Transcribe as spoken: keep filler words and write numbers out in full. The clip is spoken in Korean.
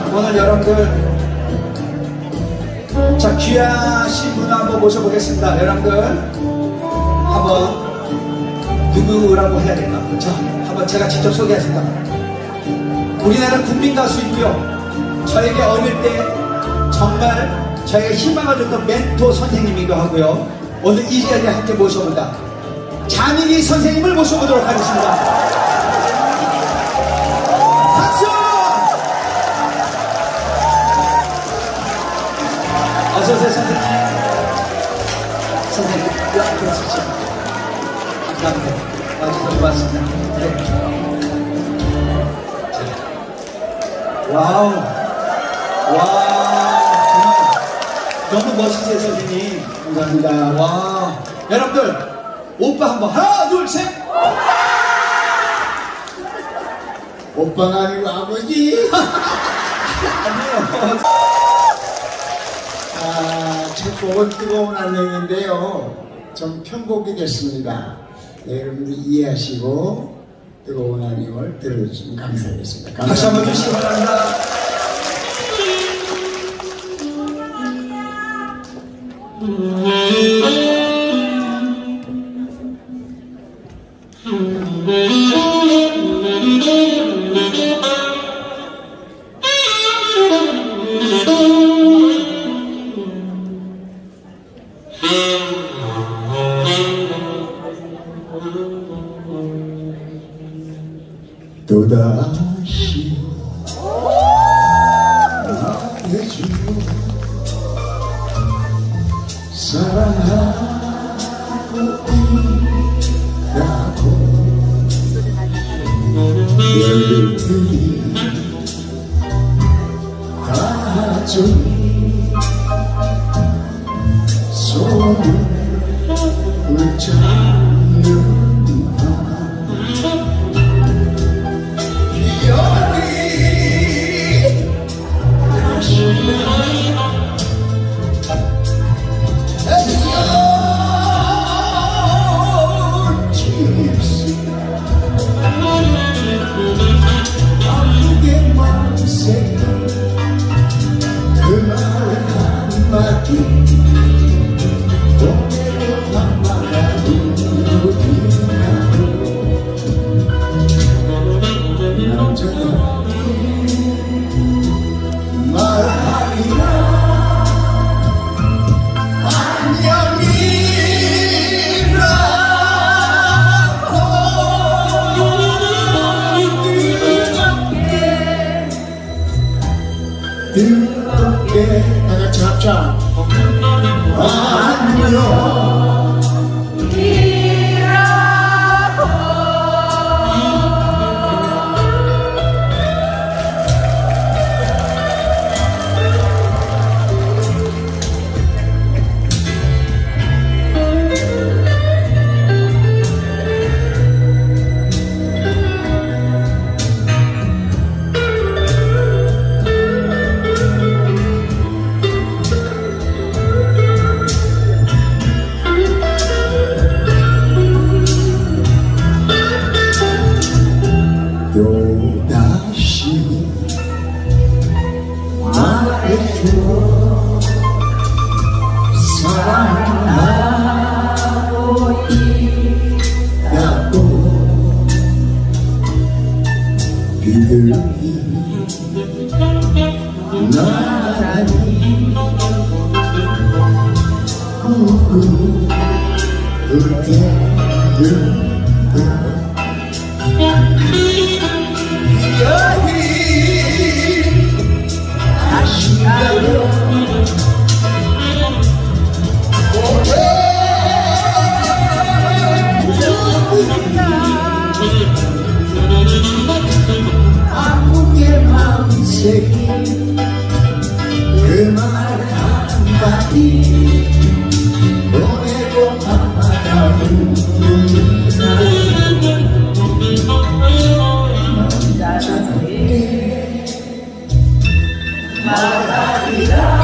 오늘 여러분들 자 귀하신 분 한번 모셔보겠습니다. 여러분들 한번 누구라고 해야 될까? 자 한번 제가 직접 소개하실까? 우리나라 국민 가수이고요. 저에게 어릴 때 정말 저에게 희망을 줬던 멘토 선생님이기도 하고요. 오늘 이 자리에 함께 모셔본다. 장인이 선생님을 모셔보도록 하겠습니다. 박수! 어서오세요 선생님. 선생님 옆에 서시죠. 감사합니다. 와주셔서 고맙습니다. 네. 와우, 와, 정말 너무 멋지세요 선생님. 감사합니다. 와, 여러분들 오빠 한번 하나 둘 셋. 오빠가 아니고 아버지. 아니요. 아, 첫 곡은 뜨거운 안녕인데요. 좀 편곡이 됐습니다. 네, 여러분들 이해하시고 뜨거운 안녕을 들어주시면 감사하겠습니다. 감사합니다. 다시 한번 주시기 바랍니다. 또다시 말해주고 사랑하고 있다고 별들이 가져니 손을 붙잡는 뜨겁게 다같이 합창 안녕 또다시 말해줘 사랑하고 있다고 비들이 나란히 우우 그대는 여기 다시 가요 오래 아프게 마음새긴 그 말 한마디 보내고 밤마다 눈물나 말하리라